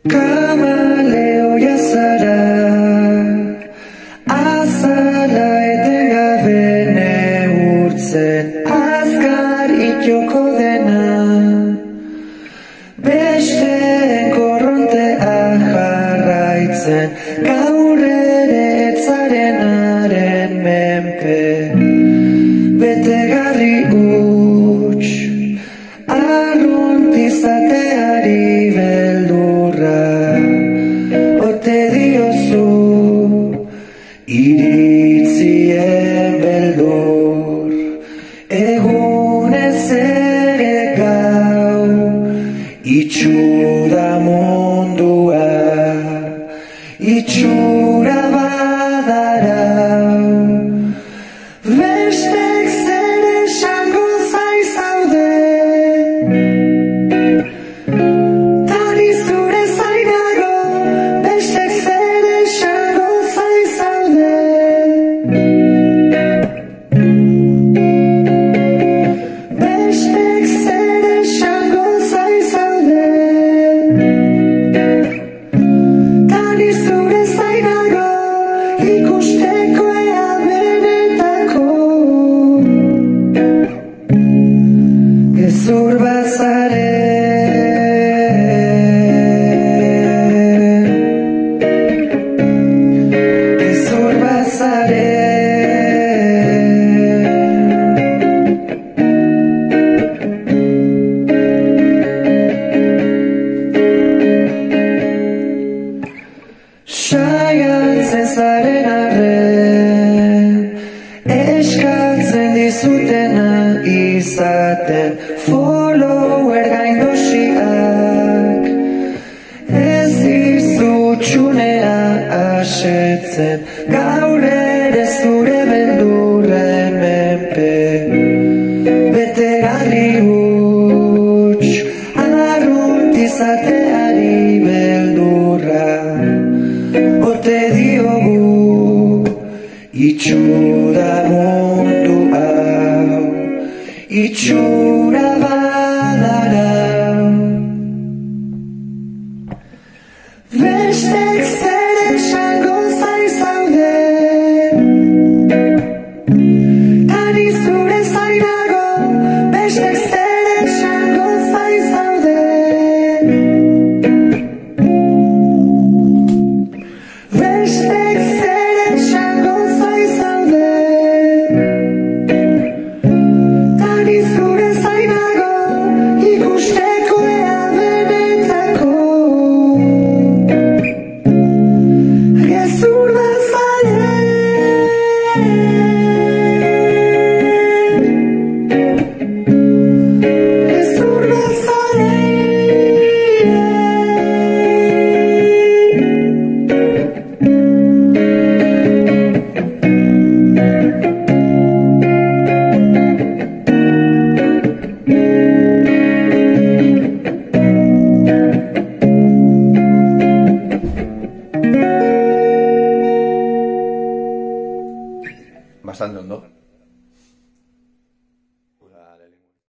Kamaleoia zara, azala etengabe neurtzen, azkar ittoko dena, besteen korronteak jarraitzen, gaur etzarenaren menpe, betegarri huts, arrunt izateari beldurra, ote diozu, Iritzien beldur, egunez ere gaur, itxura mundua, itxura badarau, Besteek zer esango zaude, tani zure zainago, besteek zer esango zaude. Besteek zer esango zaude, tani zure zainago, ikusteko ea benetako. Gezur bazare, gezur bazare, saiatzen zaren arren, eskatzen dizutena izaten, follower gaindosiak, ez dizutxunea asetzen, gaur ere zure beldurren menpe, betegarri huts, arrunt izateari